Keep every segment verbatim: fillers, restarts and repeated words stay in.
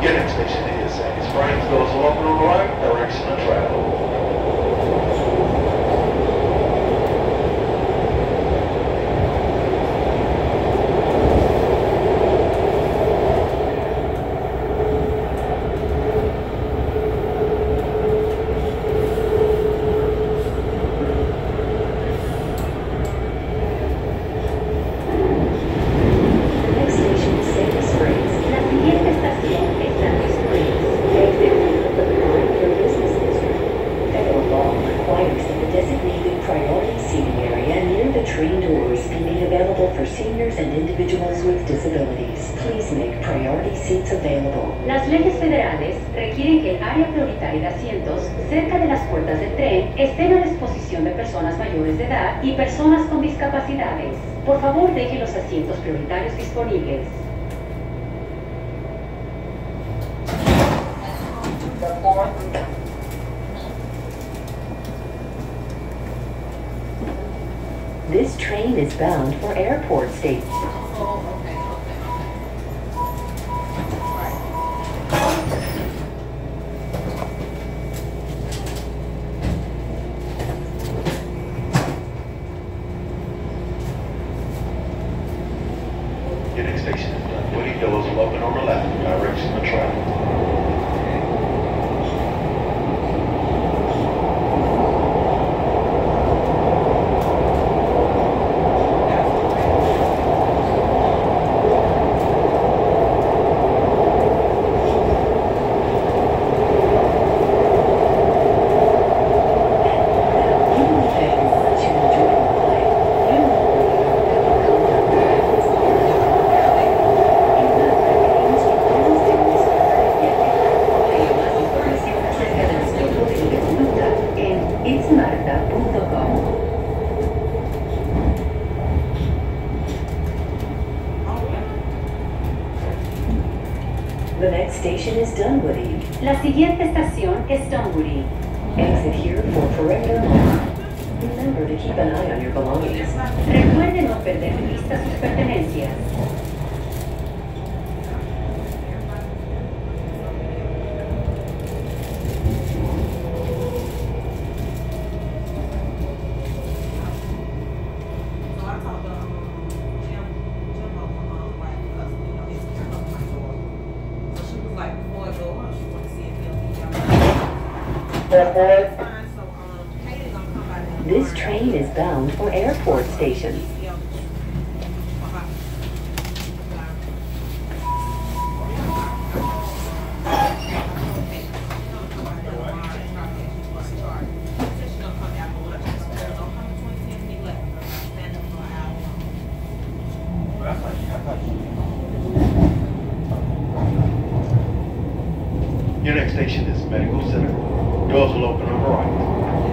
Your next station is Sandy Springs. Doors will open on the right, direction of travel. Las leyes federales requieren que el área prioritaria de asientos cerca de las puertas del tren estén a disposición de personas mayores de edad y personas con discapacidades. Por favor, deje los asientos prioritarios disponibles. This train is bound for Airport Station. Your next station is Dunwoody. Doors will open on the left, direction of travel. The next station is Dunwoody. La siguiente estación es Dunwoody. Exit here for perimeter mall. Remember to keep an eye on your belongings. Recuerde no perder de vista sus pertenencias. This train is bound for Airport Station. Your next station is Medical Center. Doors will open on the right.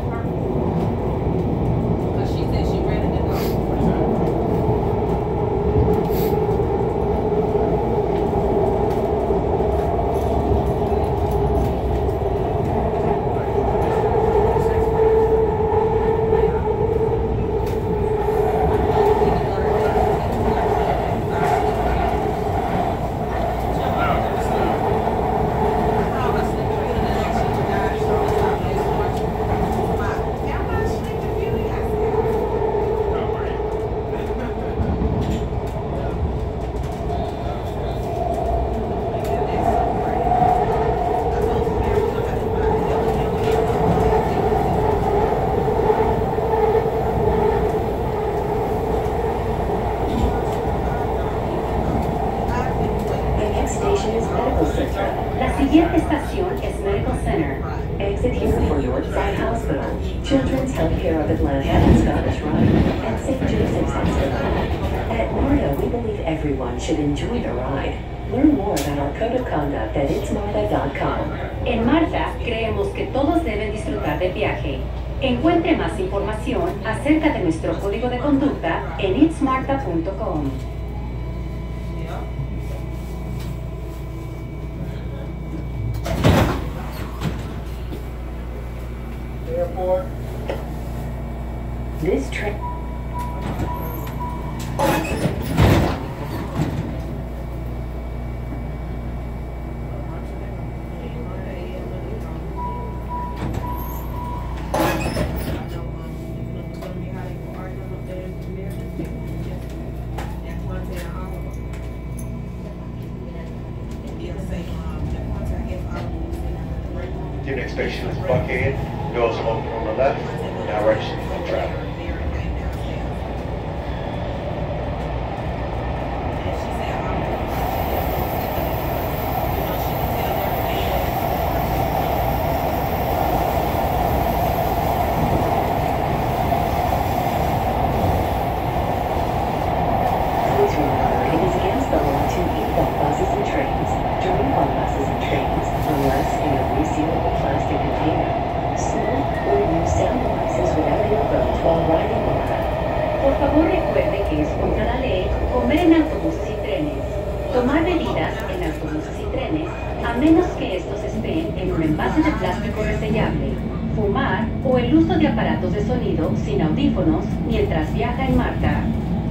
La siguiente estación es Medical Center. Exit here for Northside Hospital, Children's Healthcare of Atlanta and Scottish Rite, and Saint Joseph's Hospital. At MARTA, we believe everyone should enjoy the ride. Learn more about our code of conduct at its marta dot com. En MARTA creemos que todos deben disfrutar del viaje. Encuentre más información acerca de nuestro código de conducta en its marta punto com. Airport. This train. Given inspection is buckhead, doors are open on the left, direction of travel. Please remember, it is against the law to eat on buses and trains, drink on buses and trains, unless in a resealable plastic container. Smoke or use sound devices without earphones while riding on them. Por favor recuerde que es contra la ley comer en autobuses y trenes, tomar bebidas en autobuses y trenes, a menos que estos estén en un envase de plástico resellable, fumar o el uso de aparatos de sonido sin audífonos mientras viaja en MARTA.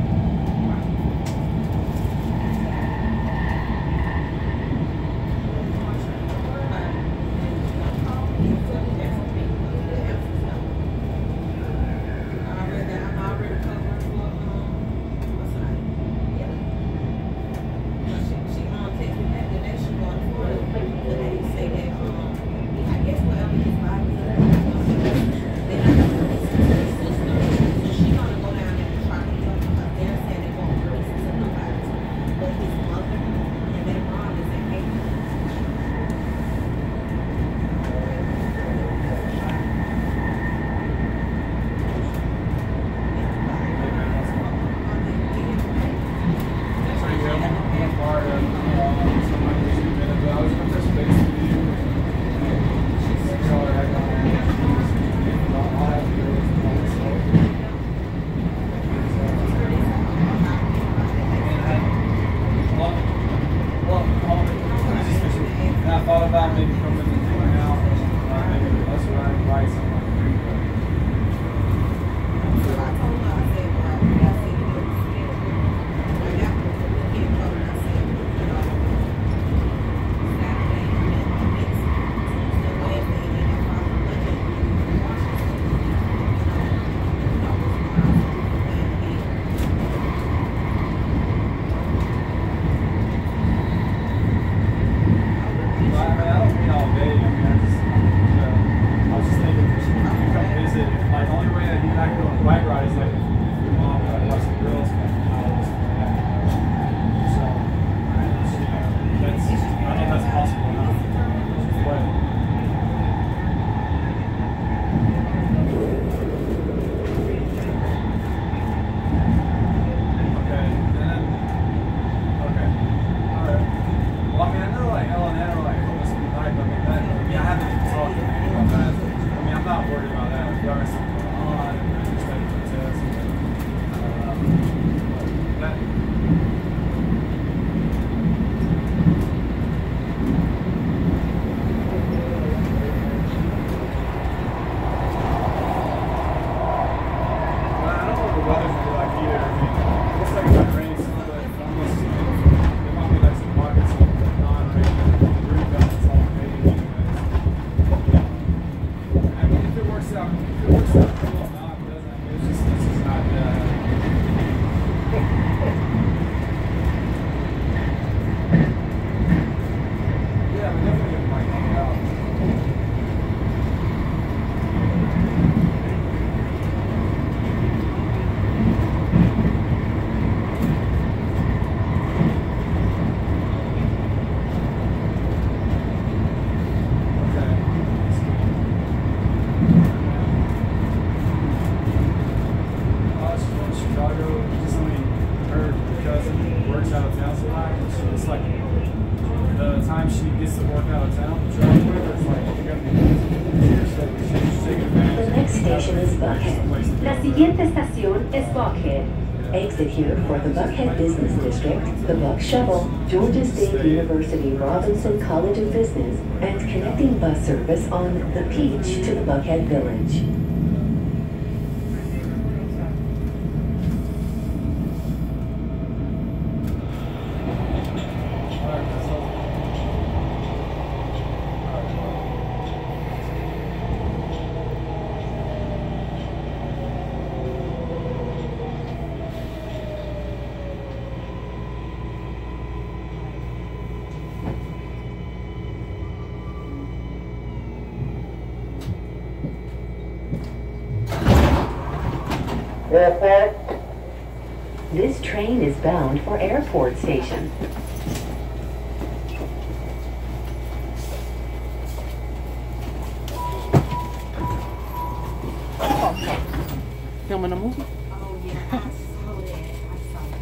La siguiente estación es Buckhead. Exit here for the Buckhead Business District, the Buck Shuttle, Georgia State University Robinson College of Business, and connecting bus service on the Peach to the Buckhead Village. This train is bound for Airport Station. Filming a movie? Oh, yeah. I saw that. I saw that.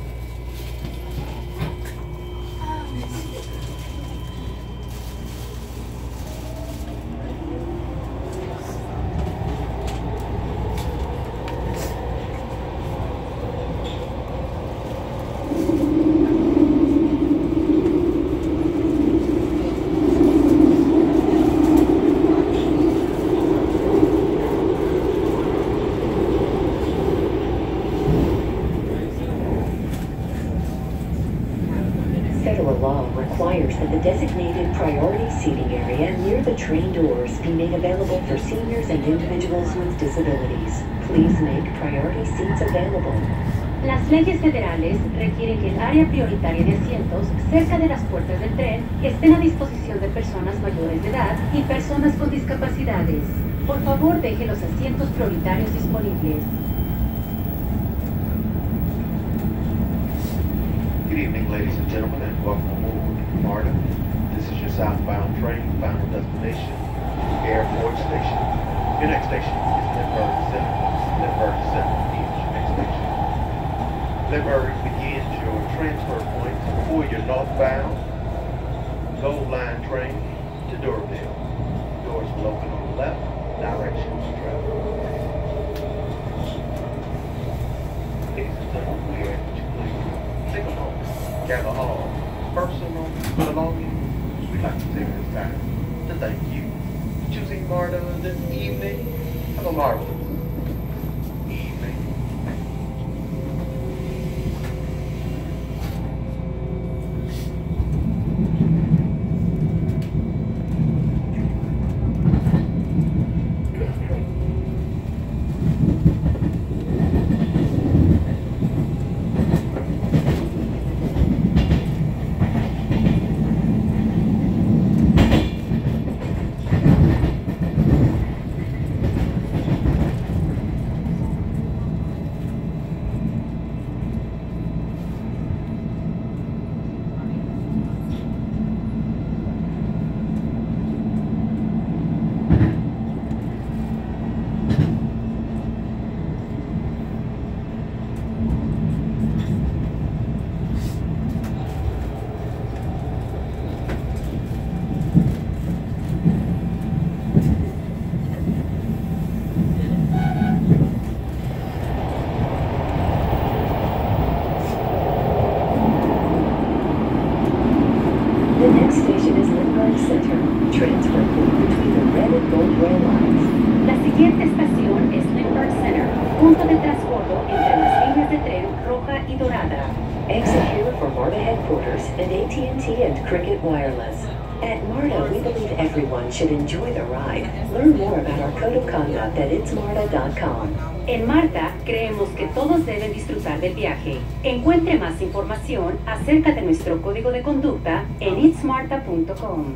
Federal law requires that the designated priority seating area near the train doors be made available for seniors and individuals with disabilities. Please make priority seats available. Las leyes federales requieren que el área prioritaria de asientos cerca de las puertas del tren estén a disposición de personas mayores de edad y personas con discapacidades. Por favor, deje los asientos prioritarios disponibles. Good evening, ladies and gentlemen, and welcome aboard MARTA. This is your southbound train, final destination, Airport Station. Your next station is Lewistown Center. Lewistown Center is your next station. Lewistown begins your transfer point for your northbound Gold Line train to Durville. Doors will open on the left, directions to travel. Ladies and gentlemen, we ask that you please take a moment. Gather all personal belongings. We'd like to take this time to thank you for choosing MARTA this evening. Have a marvelous evening. The next station is Lewistown Center, transfer point between the red and gold rail lines. La siguiente estación es Lewistown Center, punto de transbordo entre las líneas de tren roja y dorada. Exit here for MARTA headquarters and A T and T and Cricket Wireless. At MARTA, we believe everyone should enjoy the ride. Learn more about our code of conduct at its marta dot com. En MARTA creemos que todos deben disfrutar del viaje. Encuentre más información acerca de nuestro código de conducta en its marta punto com.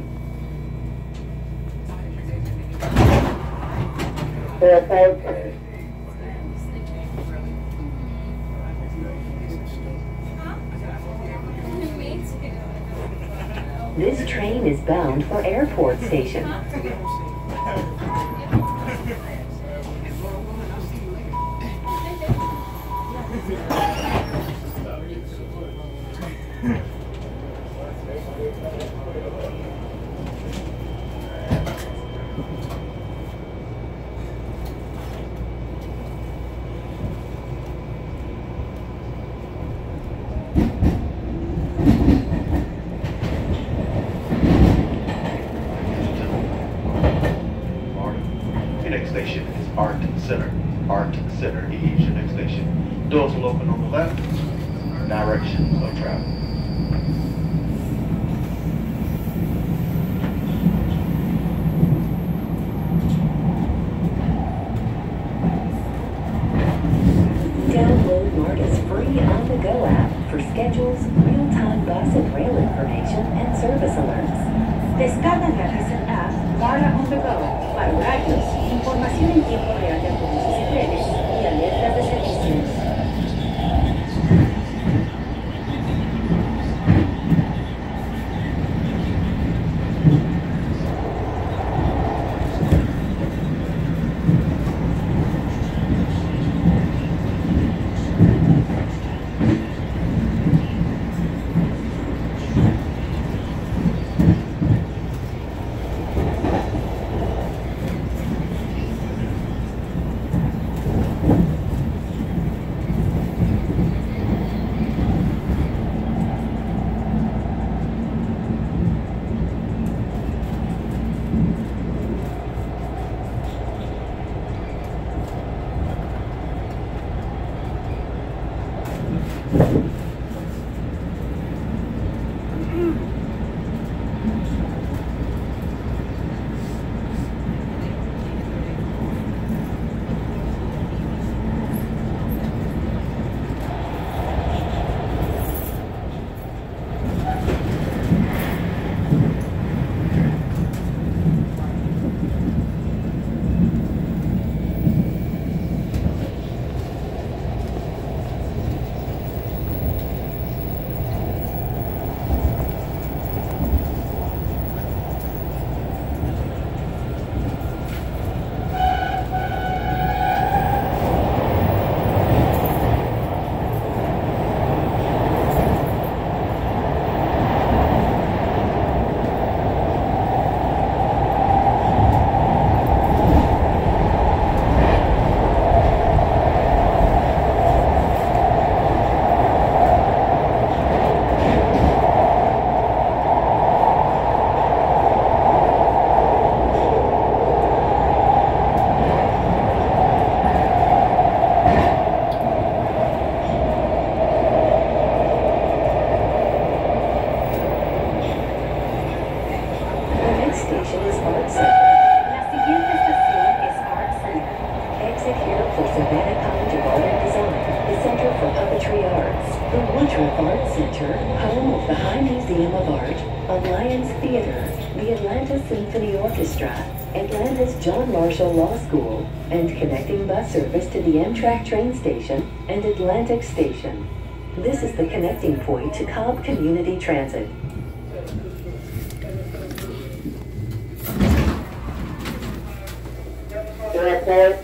This train is bound for Airport Station. Your next station is Art Center. Art Center is your next station. Doors will open on the left. Directions of travel. Download MARTA's free on-the-go app for schedules, real-time bus and rail information, and service alerts. Descarga gratis el app MARTA On The Go para horarios, información en tiempo real de autobuses y trenes y alertas de servicios. station is Art Center. La siguiente estación es Art Center. Exit here for Savannah College of Art and Design, the Center for Puppetry Arts, the Woodruff Art Center, home of the High Museum of Art, Alliance Theater, the Atlanta Symphony Orchestra, Atlanta's John Marshall Law School, and connecting bus service to the Amtrak train station and Atlantic Station. This is the connecting point to Cobb Community Transit. The report